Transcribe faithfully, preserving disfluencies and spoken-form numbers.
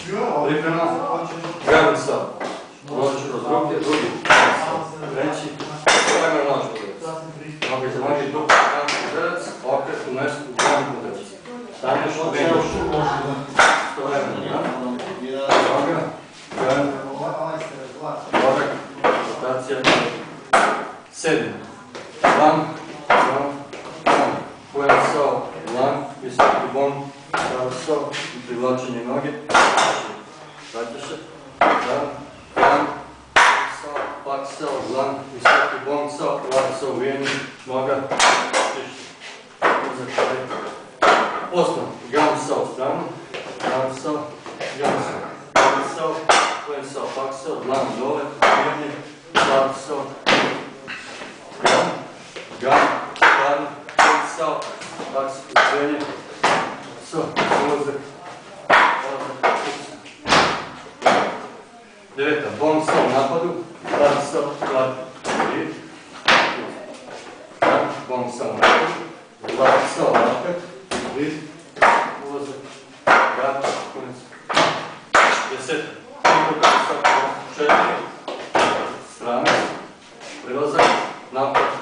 Priprema. Grabi stav. Možeš kroz ruke, drugi. Treći. Pojme nož udarac. Noge za noge, dupli kanti udarac, okret u mestu, kanti udarac. Staneš u benjuš. Sto vremena, da? Noga. Gran. Korak. Rotacija. Sedmi. Lan. Lan. Lan. Pojem sao. Lan. Visoki bon. Pravo sao. I privlačenje noge. Vraćaš se. Lan. Lan. Sao. Pak sao. Lan. Visoki bon sao. Pravo sao. Uvijeni. Noga. Tišće. Uzak kraj. Osmo. Gam sao. Stranu. Gam sao. Gam sao. Gam sao. Pojem sao. Pak sao. Lan. Dole. Uvijeni. Pak sao. Gam. Gam. Stranu. Pojem sao. Pak sao. Uvijeni. So, ulazak, ulazak, deveta, bon sa u napadu, lat sa, lat, i, bon sa u napadu, lat sa, lakat, i, ulazak, gat, konec. Deseta, prikopaj sa, četiri, strana, prilazak, napad,